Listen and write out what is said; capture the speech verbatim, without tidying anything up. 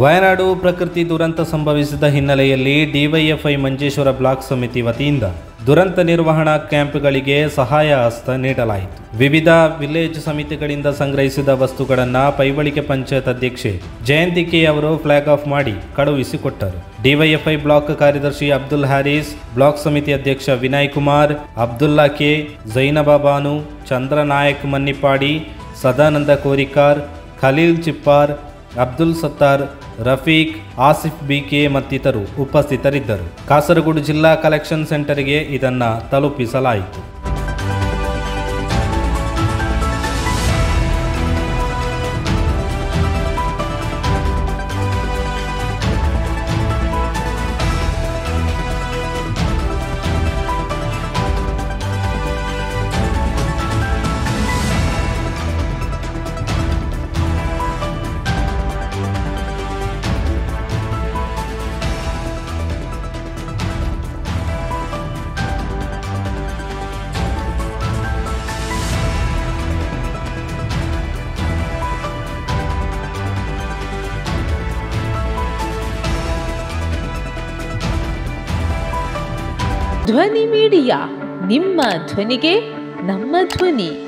ವಯನಾಡು ಪ್ರಕೃತಿ ದುರಂತ ಸಂಭವಿಸಿದ ಹಿನ್ನೆಲೆಯಲ್ಲಿ ಡಿವೈಎಫ್ಐ ಮಂಜೇಶ್ವರ ಬ್ಲಾಕ್ ಸಮಿತಿ ವತಿಯಿಂದ ದುರಂತ ನಿರ್ವಹಣಾ ಕ್ಯಾಂಪ್ಗಳಿಗೆ ಸಹಾಯ ಹಸ್ತ ನೀಡಲಾಯಿತು. ವಿವಿಧ ವಿಲೇಜ್ ಸಮಿತಿಗಳಿಂದ ಸಂಗ್ರಹಿಸಿದ ವಸ್ತುಗಳನ್ನು ಪೈವಳಿಕೆ ಪಂಚಾಯತ್ ಅಧ್ಯಕ್ಷೆ ಜಯಂತಿ ಕೆ ಅವರು ಫ್ಲಾಗ್ ಆಫ್ ಮಾಡಿ ಕಳುಹಿಸಿಕೊಟ್ಟರು. ಡಿವೈಎಫ್ಐ ಬ್ಲಾಕ್ ಕಾರ್ಯದರ್ಶಿ ಅಬ್ದುಲ್ ಹಾರಿಸ್, ಬ್ಲಾಕ್ ಸಮಿತಿ ಅಧ್ಯಕ್ಷ ವಿನಯ್ ಕುಮಾರ್, ಅಬ್ದುಲ್ಲಾ ಕೆ, ಜೈನಬಾ ಬಾನು, ಚಂದ್ರನಾಯಕ್ ಮನ್ನಿಪಾಡಿ, ಸದಾನಂದ ಕೋರಿಕಾರ್, ಖಲೀಲ್ ಚಿಪ್ಪಾರ್, ಅಬ್ದುಲ್ ಸತ್ತಾರ್, ರಫೀಕ್, ಆಸಿಫ್ ಬಿಕೆ ಮತ್ತಿತರರು ಉಪಸ್ಥಿತರಿದ್ದರು. ಕಾಸರಗೋಡು ಜಿಲ್ಲಾ ಕಲೆಕ್ಷನ್ ಸೆಂಟರ್ಗೆ ಇದನ್ನು ತಲುಪಿಸಲಾಯಿತು. ಧ್ವನಿ ಮೀಡಿಯಾ, ನಿಮ್ಮ ಧ್ವನಿಗೆ ನಮ್ಮ ಧ್ವನಿ.